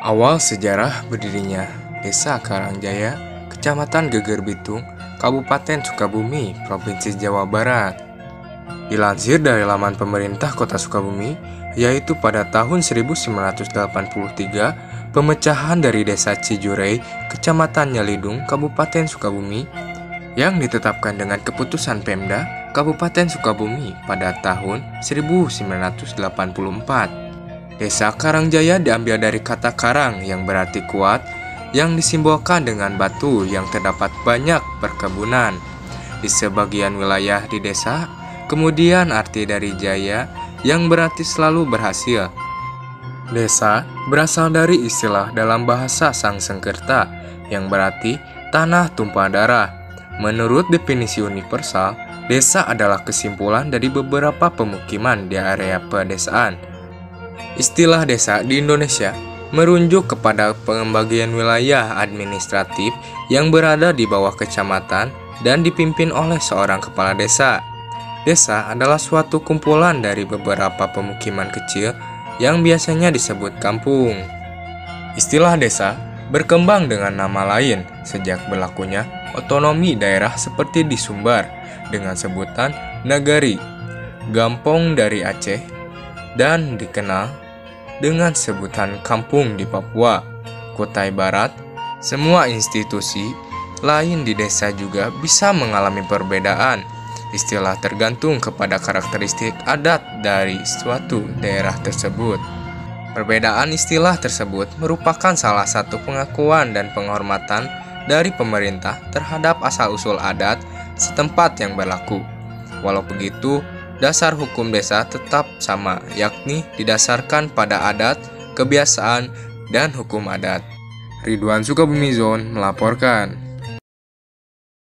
Awal sejarah berdirinya Desa Karangjaya, Kecamatan Geger Bitung, Kabupaten Sukabumi, Provinsi Jawa Barat. Dilansir dari laman pemerintah Kota Sukabumi, yaitu pada tahun 1983, pemecahan dari Desa Cijurei, Kecamatan Nyalidung, Kabupaten Sukabumi, yang ditetapkan dengan keputusan Pemda Kabupaten Sukabumi pada tahun 1984. Desa Karangjaya diambil dari kata karang yang berarti kuat, yang disimbolkan dengan batu yang terdapat banyak perkebunan di sebagian wilayah di desa. Kemudian arti dari jaya yang berarti selalu berhasil. Desa berasal dari istilah dalam bahasa Sanskerta yang berarti tanah tumpah darah. Menurut definisi universal, desa adalah kesimpulan dari beberapa pemukiman di area pedesaan. Istilah desa di Indonesia merujuk kepada pembagian wilayah administratif yang berada di bawah kecamatan dan dipimpin oleh seorang kepala desa. Desa adalah suatu kumpulan dari beberapa pemukiman kecil yang biasanya disebut kampung. Istilah desa berkembang dengan nama lain sejak berlakunya otonomi daerah seperti di Sumbar dengan sebutan Nagari, Gampong dari Aceh, dan dikenal dengan sebutan kampung di Papua, Kutai Barat. Semua institusi lain di desa juga bisa mengalami perbedaan. Istilah tergantung kepada karakteristik adat dari suatu daerah tersebut. Perbedaan istilah tersebut merupakan salah satu pengakuan dan penghormatan dari pemerintah terhadap asal-usul adat setempat yang berlaku. Walau begitu, dasar hukum desa tetap sama, yakni didasarkan pada adat, kebiasaan, dan hukum adat. Ridwan Sukabumi Zone melaporkan.